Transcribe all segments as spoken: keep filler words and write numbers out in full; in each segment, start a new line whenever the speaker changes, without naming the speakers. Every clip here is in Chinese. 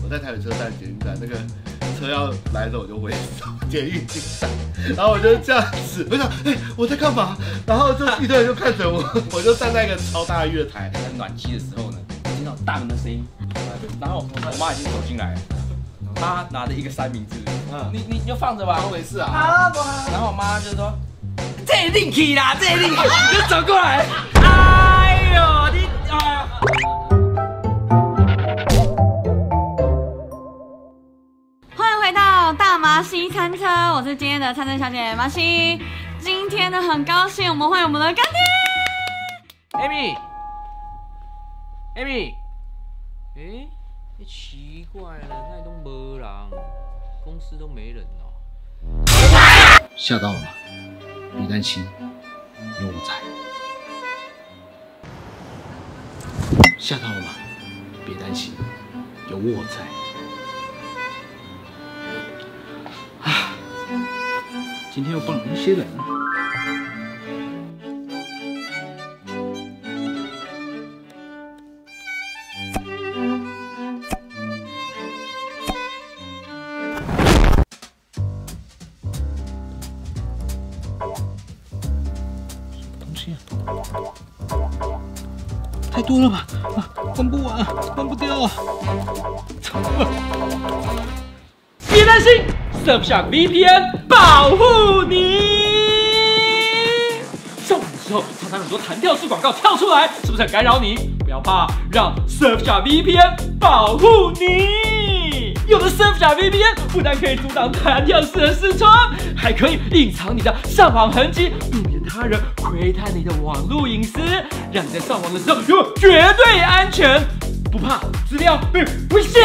我在台北车站捷运站，那个车要来的时候我就回捷运进站，然后我就这样子，我想，哎、欸，我在干嘛？然后就一堆人就看着我，我就站在一个超大的月台，
在暖气的时候呢，听到大门的声音，然后我妈已经走进来了，她拿着一个三明治，嗯，你你就放着吧，
都没事啊。
啊，然后我妈就说，这另起啦，这另起，就走过来，哎呦，你哎。
大麻西餐车，我是今天的餐车小姐麻西。今天呢，很高兴我们欢迎我们的干爹
Amy。Amy， 哎，奇怪了，那都没人，公司都没人哦。
吓到了吗？别担心，有我在。吓到了吗？别担心，有我在。今天又帮了一些人。什么东西啊？太多了吧？啊，关不完，关不掉啊！
别担心。Surf Shark V P N 保护你。上网的时候，常常很多弹跳式广告跳出来，是不是很干扰你？不要怕，让 Surf Shark V P N 保护你。有了 Surf Shark V P N， 不但可以阻挡弹跳式的视窗，还可以隐藏你的上网痕迹，避免他人窥探你的网络隐私，让你在上网的时候有绝对安全，不怕资料被危险。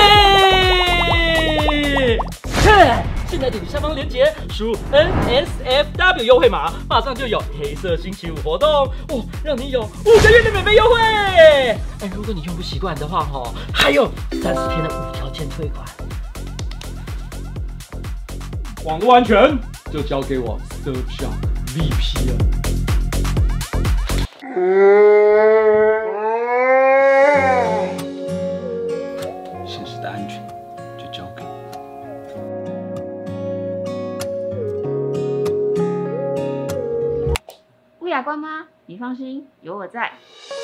现在点击下方链接，输入 N S F W 优惠码，马上就有黑色星期五活动哦，让你有五个月的免费优惠。哎，如果你用不习惯的话哈，还有三十天的无条件退款。网络安全就交给我 Surf Shark V P N。
现实的安全就交给我。
不雅观吗？你放心，有我在。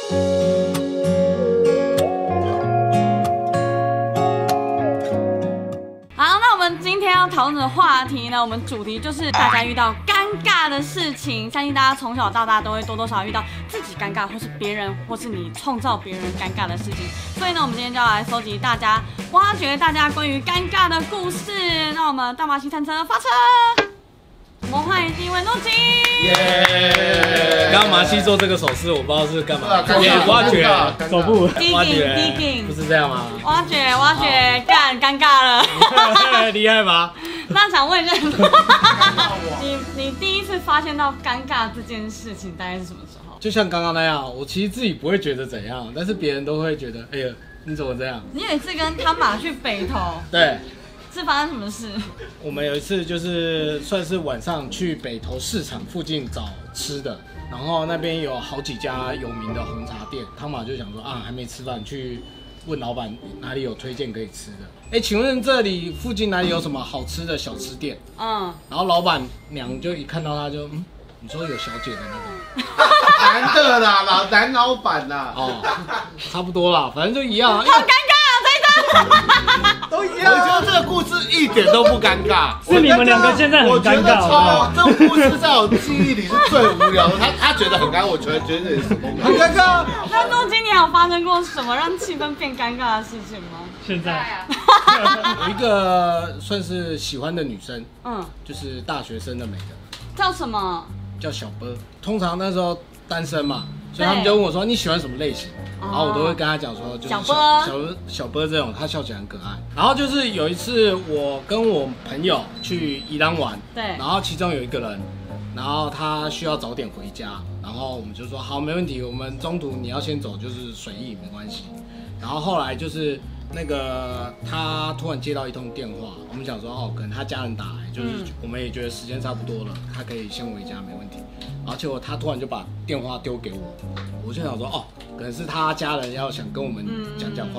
好，那我们今天要讨论的话题呢，我们主题就是大家遇到尴尬的事情。相信大家从小到大都会多多少少遇到自己尴尬，或是别人，或是你创造别人尴尬的事情。所以呢，我们今天就要来收集大家，挖掘大家关于尴尬的故事。那我们大麻西餐车发车。我们欢迎第一位诺基。
耶！刚刚麻西做这个手势，我不知道是干嘛。
挖掘
手部，挖掘，
digging，
不是这样吗？
挖掘，挖掘，干，尴尬了。
厉害吧？
那想问一下，你你第一次发现到尴尬这件事情，大概是什么时候？
就像刚刚那样，我其实自己不会觉得怎样，但是别人都会觉得，哎呀，你怎么这样？
你有一次跟汤马去北投，
对。
是发生什么事？
我们有一次就是算是晚上去北投市场附近找吃的，然后那边有好几家有名的红茶店，汤马就想说啊，还没吃饭，去问老板哪里有推荐可以吃的。哎，请问这里附近哪里有什么好吃的小吃店？嗯，然后老板娘就一看到他就嗯，你说有小姐的那个
男的啦，老男老板啦，
哦，差不多啦，反正就一样。
好尴尬啊，这一张。
都一样。我觉得这个故事一点都不尴尬，
是你们两个现在很尴尬。
超，这个故事在我记忆里是最无聊的。他他觉得很尴尬，我觉得觉得也是很尴尬。
那诺基，你有发生过什么让气氛变尴尬的事情吗？
现在
有一个算是喜欢的女生，
嗯，
就是大学生的美的，
叫什么？
叫小波。通常那时候单身嘛，所以他们就问我说你喜欢什么类型，然后我都会跟他讲说，就是小
波
小小波这种，他笑起来很可爱。然后就是有一次我跟我朋友去宜兰玩，
对，
然后其中有一个人，然后他需要早点回家，然后我们就说好，没问题，我们中途你要先走就是随意没关系。然后后来就是那个他突然接到一通电话，我们想说哦，可能他家人打来，就是我们也觉得时间差不多了，他可以先回家没问题。然后结果他突然就把电话丢给我，我就想说哦，可能是他家人要想跟我们讲讲话，我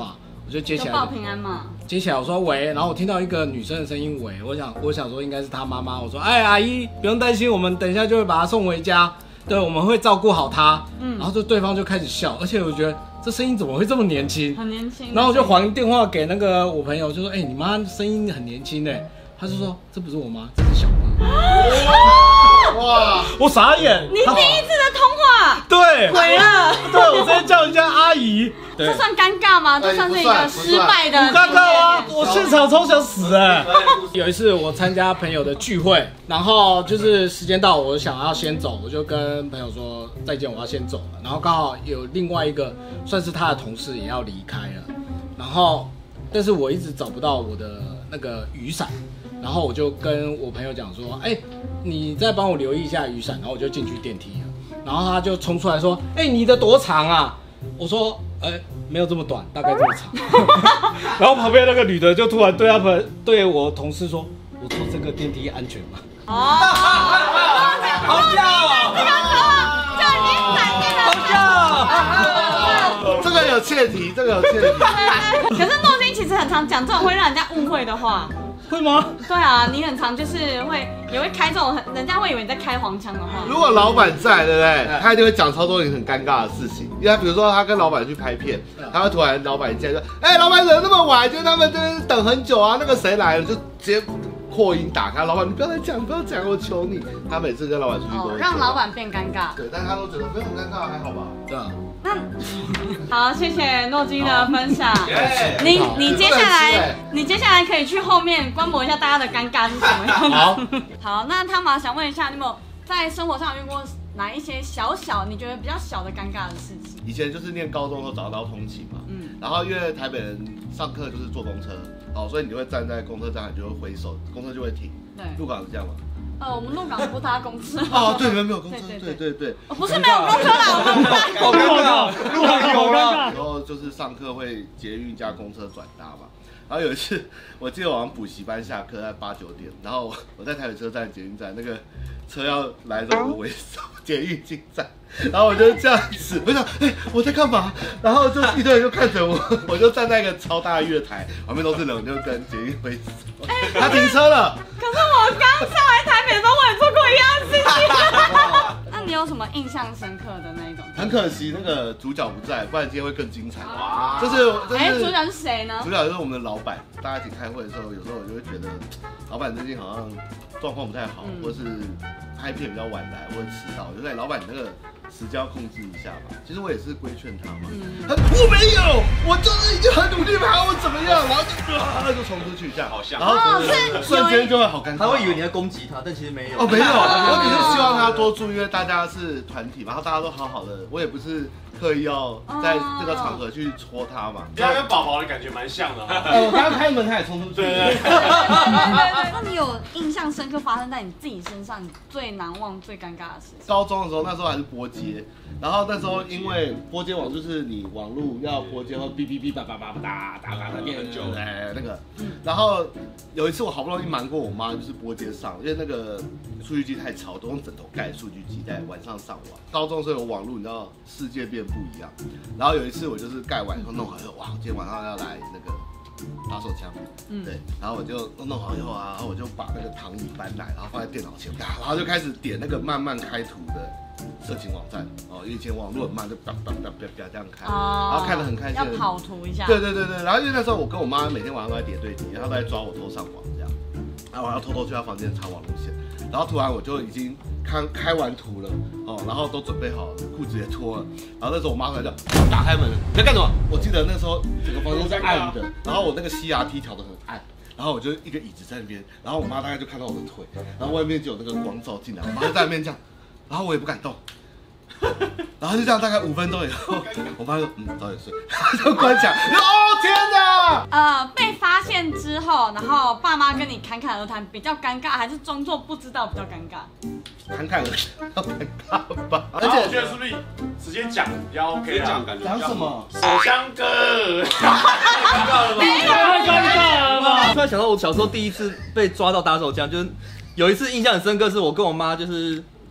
我就接起来，
报平安嘛。
接起来我说喂，然后我听到一个女生的声音喂，我想我想说应该是她妈妈，我说哎阿姨不用担心，我们等一下就会把她送回家，对，我们会照顾好她。嗯，然后就对方就开始笑，而且我觉得这声音怎么会这么年轻？
很年轻。
然后我就还电话给那个我朋友，就说哎、欸、你妈声音很年轻哎，他就说这不是我妈，这是小哥。哇！我傻眼。
你第一次的通话，
对，
毁了。
对，我直接叫人家阿姨。
这算尴尬吗？这算是一个失败的。
不尴尬啊！我现场超想死哎。有一次我参加朋友的聚会，然后就是时间到，我想要先走，我就跟朋友说再见，我要先走了。然后刚好有另外一个算是他的同事也要离开了，然后但是我一直找不到我的那个雨伞。然后我就跟我朋友讲说，哎、欸，你再帮我留意一下雨伞，然后我就进去电梯了。然后他就冲出来说，哎、欸，你的多长啊？我说，哎、欸，没有这么短，大概这么长。然后旁边那个女的就突然对他们对我同事说，我坐这个电梯安全吗？哦，好笑哦，
这个时候就已经闪电了，
好笑。这个有切题，这个有切题。
可是诺金其实很常讲这种会让人家误会的话。
会吗？
对啊，你很常就是会也会开这种很，人家会以为你在开黄腔的话。
如果老板在，对不对？他一定会讲超多很尴尬的事情。因为比如说他跟老板去拍片，他会突然老板见说：“哎、欸，老板人那么晚，就是他们这边等很久啊，那个谁来了？”就直接扩音打开，老板你不要再讲，不要讲，我求你。他每次跟老板出去都会、
哦、让老板变尴尬。
对，但他都觉得没有很尴尬，还好吧？对啊。
那好，谢谢诺基的分享。你你接下来，你接下来可以去后面观摩一下大家的尴尬是什么样的。好，好，那汤马想问一下，你有没有在生活上遇过哪一些小小你觉得比较小的尴尬的事情？
以前就是念高中都找到通勤嘛，嗯，然后因为台北人上课就是坐公车，哦，所以你就会站在公车站，你就会挥手，公车就会停。对，鹿港是这样吗？
呃，我们鹿港不搭公车。
哦，对，你们没有公车，对对对。
哦，不是没有公车啦，我们
好尴尬，鹿港有了。
然后就是上课会捷运加公车转搭嘛。然后有一次，我记得我好像补习班下课在八九点，然后我在台北车站捷运站，那个车要来的时候我就挥手，捷运进站，然后我就这样子，我想，哎、欸，我在干嘛？然后就一堆人就看着我，我就站在一个超大的月台，旁边都是人，我就跟捷运挥手。他停车了。
可是我刚上来台北的时候，我也做过一样的事情。那你有什么印象深刻的那一种？
很可惜，那个主角不在，不然今天会更精彩。哇！就是，哎、
欸，主角是谁呢？
主角就是我们的老板。大家一起开会的时候，有时候我就会觉得，老板最近好像状况不太好，嗯、或是拍片比较晚来，或者迟到，我就说，老板你那个时间要控制一下吧。其实我也是规劝他嘛。嗯、他我没有，我就是已经很努力爬，我怎么样？然后就啊，就冲出去这样，好像，然后瞬间就会好尴尬。
他会以为你在攻击他，但其实没有。
哦，没有，我只是希望他多注意，因为大家是团体嘛，然后大家都好好的，我也不是刻意要在这个场合去戳他嘛。
这样跟宝宝的感觉蛮像的。
哎，我刚刚开门，他也冲出去。对对对。
那你有印象深刻发生在你自己身上，你最难忘、最尴尬的事情？
高中的时候，那时候还是拨接，然后那时候因为拨接网就是你网路要拨接后哔哔哔叭叭叭哒哒哒哒变很久，哎那个，然后有一次我好不容易瞒过我妈，就是拨接上，因为那个数据机太吵，都用枕头盖数据机在晚上上网。高中时候有网路，你知道世界变不一样。然后有一次我就是盖完以后弄好以后，哇，今天晚上要来那个打手枪，嗯，对，然后我就弄好以后啊，然后我就把那个躺椅搬来，然后放在电脑前，然后就开始点那个慢慢开图的色情网站哦，以前网络很慢，就叭叭叭叭叭这样开，然后看得很开心，
要跑图一下。
对对对对，然后因为那时候我跟我妈每天晚上都在叠对叠，然后都在抓我偷上网这样，然后我要偷偷去她房间查网路线，然后突然我就已经开开完图了哦，然后都准备好了，裤子也脱了，然后那时候我妈回来就打开门了，你在干什么？我记得那时候整个房间是暗的，然后我那个 C R T 调得很暗。然后我就一个椅子在那边，然后我妈大概就看到我的腿，然后外面就有那个光照进来，我妈就在那边这样，然后我也不敢动，然后就这样大概五分钟以后，我妈说嗯早点睡，就关起来，哦天哪！
呃，被发现之后，然后爸妈跟你侃侃而谈，比较尴尬，还是装作不知道比较尴尬？
侃侃而谈，要尴尬吧？
而且我觉得是不是直接讲比较 OK 啊？
讲什么？
手枪哥，
尴尬了吧？太尴尬了吧？
突然想到我小时候第一次被抓到打手枪，就是有一次印象很深刻，是我跟我妈就是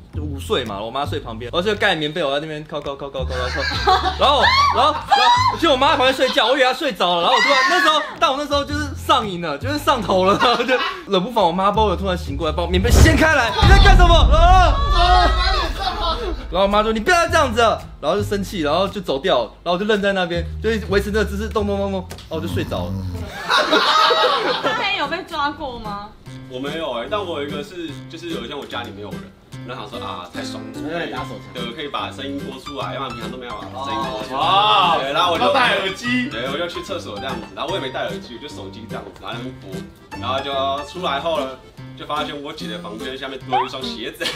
午睡嘛，我妈睡旁边，然后就盖棉被，我在那边靠靠靠靠靠靠，然后然后然后就我妈在旁边睡觉，我以为她睡着了，然后我突然那时候，但我那时候就是上瘾了，就是上头了，然后就冷不防我妈把我突然醒过来，把我棉被掀开来，你在干什么？啊！然后我妈说你不要再这样子了，然后就生气，然后就走掉，然后我就愣在那边，就维持那个姿势，动动动动，然后我就睡着了。
那有被抓过吗？
我没有哎、欸，但我有一个是，就是有一天我家里没有人，然后想说啊，太爽了，
对，打手枪，
对，可以把声音播出来，要不然平常都没有把声音播出来。哇，对，然后我就戴耳机，对，我就去厕所这样子，然后我也没戴耳机，我就手机这样子，然后那边播，然后就出来后呢，就发现我姐的房间下面多了一双鞋子，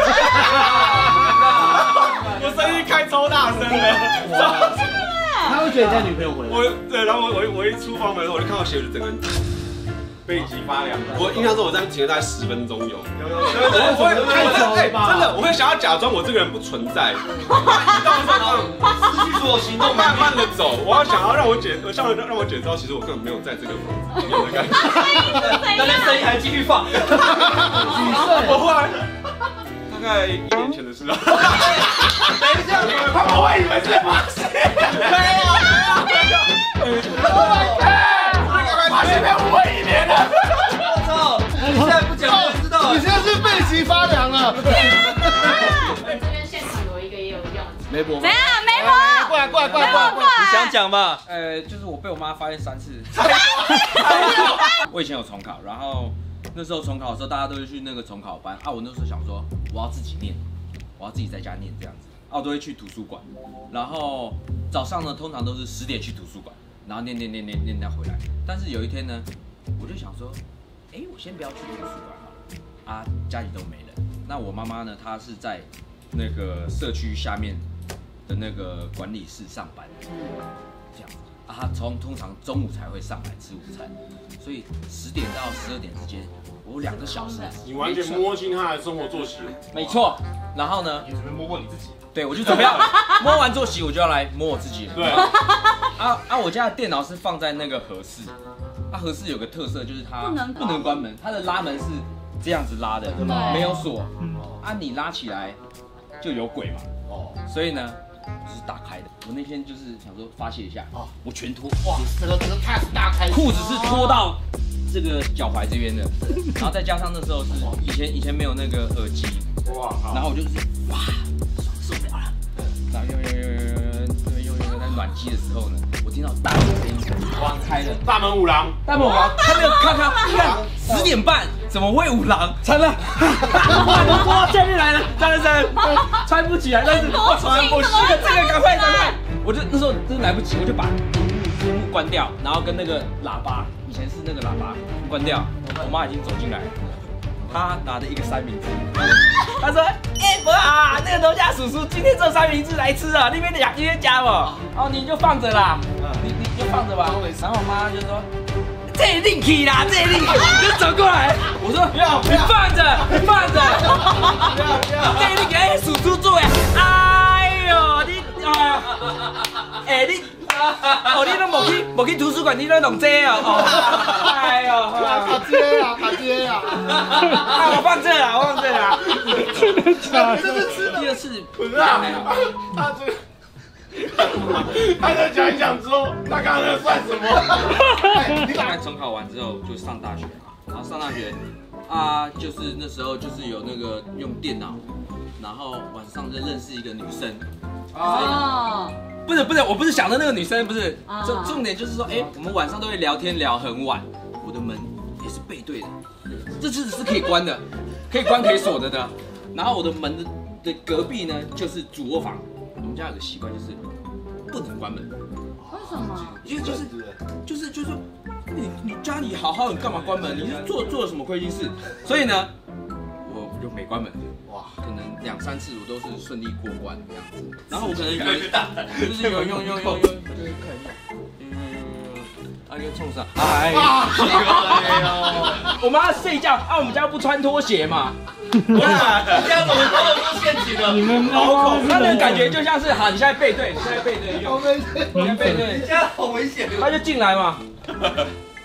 我声音开超大声的，
他会觉得你带女朋友回来。
我对，然后我我我一出房门，我就看到鞋子整个人背脊发凉。我印象中我在停了大概十分钟有。有有有。对对，我会太久了吧？真的，我会想要假装我这个人不存在，移动上失去所有行动，慢慢的走。我要想要让我姐，我想让让我姐知道，其实我根本没有在这个房子里面的感觉。
但是声音还继续放。
我后来大概一年前的事了。等一下，他们会以为是发现。没有没有。Oh my god！ 发现被误会一年了。
我操！你现在不讲我知道。
你现在是背脊发凉了。
这边现场有一个也有样子。
没播。
怎样？没播。
过来过来过来过来。
你想讲吧？
呃，就是我被我妈发现三次。我以前有重考，然后那时候重考的时候，大家都会去那个重考班啊。我那时候想说，我要自己念，我要自己在家念这样子。啊，我都会去图书馆，然后早上呢，通常都是十点去图书馆，然后念念念念念到回来。但是有一天呢，我就想说，哎，我先不要去图书馆了，啊，家里都没人。那我妈妈呢，她是在那个社区下面的那个管理室上班，这样子啊，她从通常中午才会上来吃午餐，所以十点到十二点之间，我有两个小时，
你完全摸清他的生活作息。
没错。然后呢？
你准备摸过你自己？
对，我就准备要摸完作息，我就要来摸我自己。
对。
啊啊！我家的电脑是放在那个合适，啊合适有个特色就是它不能不能关门，它的拉门是这样子拉的，没有锁。啊，你拉起来就有鬼嘛。哦。所以呢，就是打开的。我那天就是想说发泄一下，哦，我全脱。哇，
这个这个太大开。
裤子是脱到这个脚踝这边的，然后再加上那时候是以前以前没有那个耳机。哇！然后我就是哇，受不了了。然后用用用用用用用在暖机的时候呢，我听到大门声音，哇，开了
大门五郎，
大门五郎，他没有看看看，十点半怎么会五郎？惨了，哇，夏天来了，当然是穿不起来，但是我穿不起来，这个赶快赶快！我就那时候真的来不及，我就把屏幕关掉，然后跟那个喇叭，以前是那个喇叭关掉，我妈已经走进来了。他拿着一个三明治，他说：“哎，伯啊，那个楼下叔叔今天做三明治来吃啊，那边的雅今天加嘛，哦，你就放着啦，你你就放着吧。”然后我妈就说：“这一定可以啦，这一定可以。”就走过来，我说：“不要，你放着，你放着，不要不要，这一定给哎叔叔做呀。”哎呦，你哎呀，哎你。哦，你都无去无去图书馆，你都弄这啊？哦，哎呦，
卡接啊，卡接啊！
啊，我放这了，我放这了。
真的假的？真的吃的。
第二次
不是啊，他这个，他在讲一讲之后，他刚刚那算什么？
大概重考完之后就上大学嘛，然后上大学啊，就是那时候就是有那个用电脑，然后晚上就认识一个女生。哦。不是不是，我不是想的那个女生，不是，重重点就是说，哎，我们晚上都会聊天聊很晚，我的门也是背对的，这次是可以关的，可以关可以锁的的。然后我的门的的隔壁呢就是主卧房，我们家有个习惯就是不能关门。
为什么？
因为就是就是就是说，你你家里好好，你干嘛关门？你是做做了什么亏心事？所以呢，我就没关门。哇，可能两三次我都是顺利过关这样子，然后我可能有就是有用用用用，就是看一下，嗯，啊，又冲上，哎呦，我妈睡觉啊，我们家不穿拖鞋嘛，哇，这样怎么偷得出陷阱了？你们好恐怖，他的感觉就像是，好，你现在背对，你现在背对用，你现在背对，现在好危险，他就进来嘛。哎，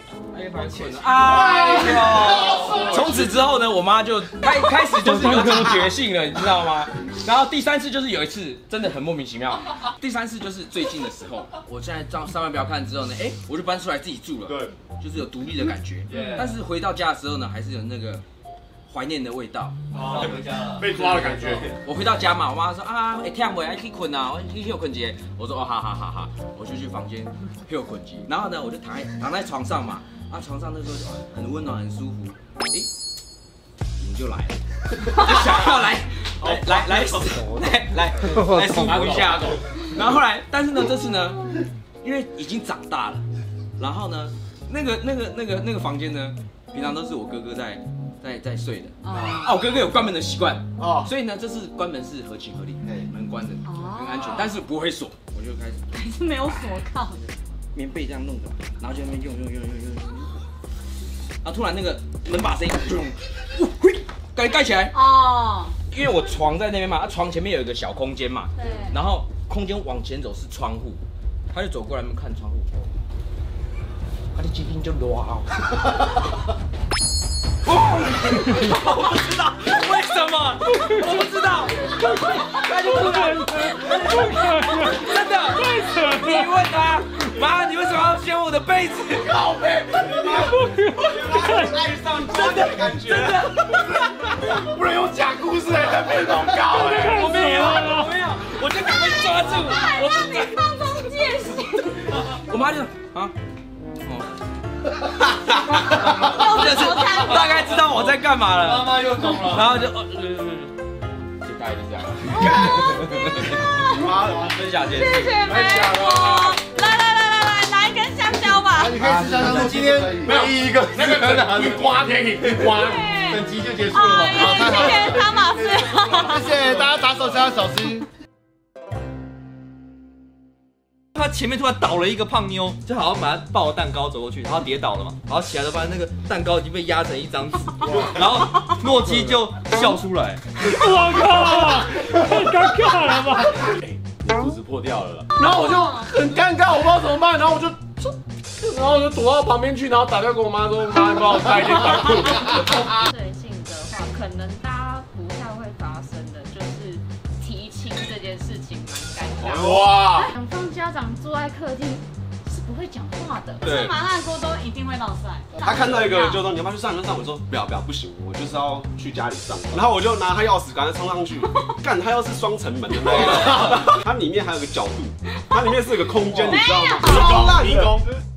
被发现了。哎呦！从此之后呢，我妈就开开始就是有警觉性了，你知道吗？然后第三次就是有一次真的很莫名其妙。第三次就是最近的时候，我现在上上班不要看之后呢，哎，我就搬出来自己住了，对，就是有独立的感觉。但是回到家的时候呢，还是有那个怀念的味道。
哦，被抓的感觉。
我回到家嘛，我妈说啊，哎，天不爱去困啊，我去休困节。我说哦，好好好好，我就去房间休困节。然后呢，我就躺在躺在床上嘛，啊，床上那时候很温暖很舒服，哎，你就来了，就想要来来来来来来来舒服一下。然后后来，但是呢，这次呢，因为已经长大了，然后呢，那个那个那个那个房间呢，平常都是我哥哥在。在在睡的啊，我哥哥有关门的习惯哦，所以呢，这次关门是合情合理，门关的很安全，但是不会锁，我就开始
还是没有锁靠，
棉被这样弄着，然后就在那边用用用用用用，然后突然那个门把声音，嘿，盖盖起来哦，因为我床在那边嘛，啊床前面有一个小空间嘛，对，然后空间往前走是窗户，他就走过来看窗户，他的今天就乱哦。我不知道为什么，我不知道，他就突然，真的，你问他，妈，你为什么要掀我的被子？好被，爱上真的感觉，真的，不能用假故事来当被动告哎，我没有，我没有，我就被抓住，我
让你放松戒心。
我妈就啊。就是大概知道我在干嘛了，
妈妈又懂了，
然后就呃，就大概就这样。妈的，分享件事，
谢谢梅果，来来来来来，拿一根香蕉吧。
你可以吃香蕉，今天唯一一个
那个一刮可以一刮，
本集就结束了。好，太好了，
谢谢汤马斯，
谢谢大家打手枪小心。
他前面突然倒了一个胖妞，就好像把他抱着蛋糕走过去，然后跌倒了嘛，然后起来就发现那个蛋糕已经被压成一张纸，然后诺基就笑出来，
我靠，太尴尬了吧？
哎，你肚子破掉了，
然后我就很尴尬，我不知道怎么办，然后我就，然后我就躲到旁边去，然后打电话跟我妈说，妈，你帮我带一件短裤。
对性的话，可能大家不太会发生的，就是提亲这件事情蛮尴尬。哇！两方家长坐在客厅是不会讲话的，
吃麻辣锅都一定会闹赛。
他看到一个就说你要不要去上就上，我说不要不要不行，我就是要去家里上。然后我就拿他钥匙赶快冲上去，干他又是双层门的那个，它里面还有个角度，它里面是有个空间，你知道吗？迷宫，迷宫。